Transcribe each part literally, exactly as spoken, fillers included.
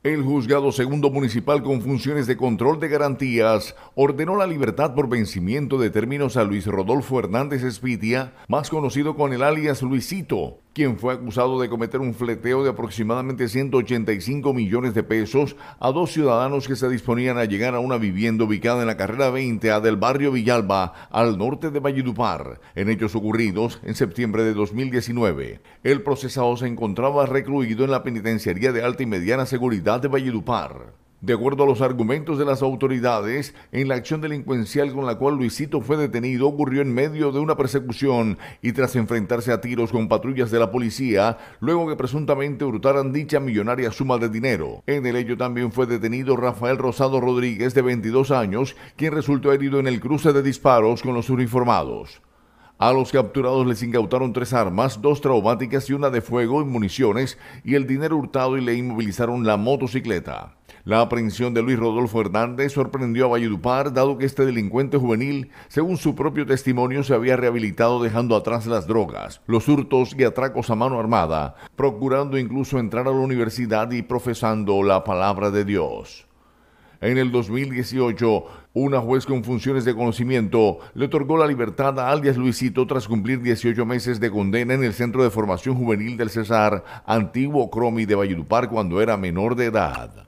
El juzgado segundo municipal con funciones de control de garantías ordenó la libertad por vencimiento de términos a Luis Rodolfo Hernández Espitia, más conocido con el alias Luisito, quien fue acusado de cometer un fleteo de aproximadamente ciento ochenta y cinco millones de pesos a dos ciudadanos que se disponían a llegar a una vivienda ubicada en la carrera veinte A del barrio Villalba, al norte de Valledupar, en hechos ocurridos en septiembre de dos mil diecinueve. El procesado se encontraba recluido en la penitenciaría de alta y mediana seguridad de Valledupar. De acuerdo a los argumentos de las autoridades, en la acción delincuencial con la cual Luisito fue detenido ocurrió en medio de una persecución y tras enfrentarse a tiros con patrullas de la policía, luego que presuntamente hurtaran dicha millonaria suma de dinero. En el hecho también fue detenido Rafael Rosado Rodríguez, de veintidós años, quien resultó herido en el cruce de disparos con los uniformados. A los capturados les incautaron tres armas, dos traumáticas y una de fuego y municiones, y el dinero hurtado, y le inmovilizaron la motocicleta. La aprehensión de Luis Rodolfo Hernández sorprendió a Valledupar, dado que este delincuente juvenil, según su propio testimonio, se había rehabilitado dejando atrás las drogas, los hurtos y atracos a mano armada, procurando incluso entrar a la universidad y profesando la palabra de Dios. En el dos mil dieciocho, una juez con funciones de conocimiento le otorgó la libertad a alias Luisito tras cumplir dieciocho meses de condena en el Centro de Formación Juvenil del Cesar, antiguo Cromi de Valledupar, cuando era menor de edad.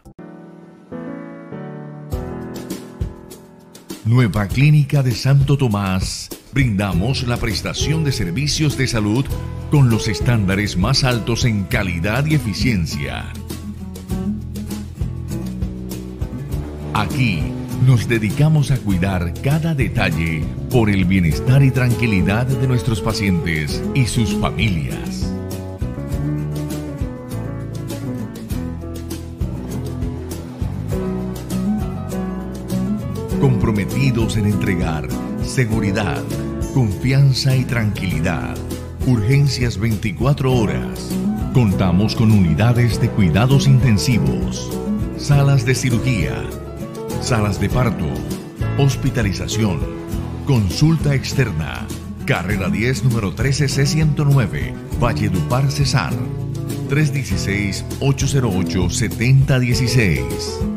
Nueva Clínica de Santo Tomás. Brindamos la prestación de servicios de salud con los estándares más altos en calidad y eficiencia. Aquí nos dedicamos a cuidar cada detalle por el bienestar y tranquilidad de nuestros pacientes y sus familias. Comprometidos en entregar seguridad, confianza y tranquilidad. Urgencias veinticuatro horas. Contamos con unidades de cuidados intensivos, salas de cirugía, salas de parto, hospitalización, consulta externa. Carrera diez, número trece C ciento nueve, Valledupar, Cesar. tres uno seis, ocho cero ocho, siete cero uno seis.